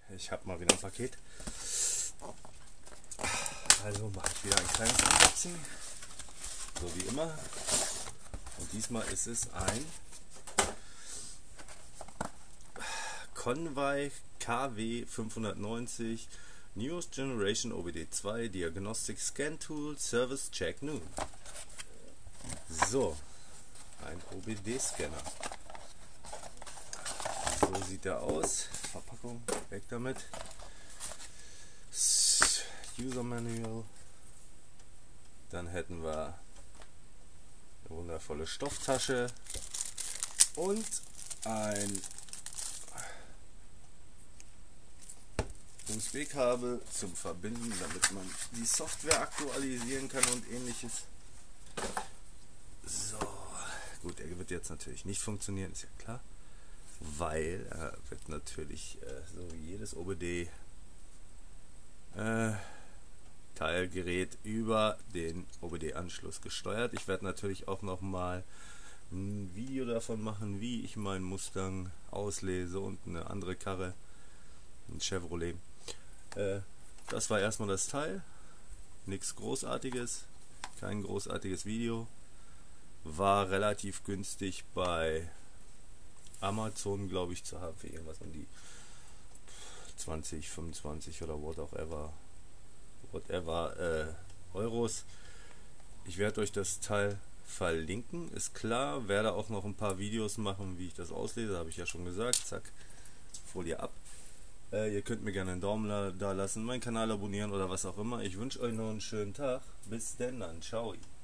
Ich habe mal wieder ein Paket. Also mache ich wieder ein kleines Unboxing. So wie immer. Und diesmal ist es ein Convai KW 590 Newest Generation OBD2 Diagnostic Scan Tool Service Check Noon. So, ein OBD-Scanner. So sieht er aus. Verpackung, weg damit. User Manual. Dann hätten wir eine wundervolle Stofftasche und ein USB-Kabel zum Verbinden, damit man die Software aktualisieren kann und ähnliches. So, gut, er wird jetzt natürlich nicht funktionieren, ist ja klar, weil er wird natürlich so wie jedes OBD Teilgerät über den OBD-Anschluss gesteuert. Ich werde natürlich auch noch mal ein Video davon machen, wie ich meinen Mustang auslese und eine andere Karre, ein Chevrolet. Das war erstmal das Teil, nichts Großartiges, kein großartiges Video, war relativ günstig bei Amazon, glaube ich, zu haben für irgendwas um die 20, 25 oder whatever Euros. Ich werde euch das Teil verlinken, ist klar, werde auch noch ein paar Videos machen, wie ich das auslese, habe ich ja schon gesagt. Zack, Folie ab. Ihr könnt mir gerne einen Daumen da lassen, meinen Kanal abonnieren oder was auch immer. Ich wünsche euch noch einen schönen Tag. Bis denn dann. Ciao.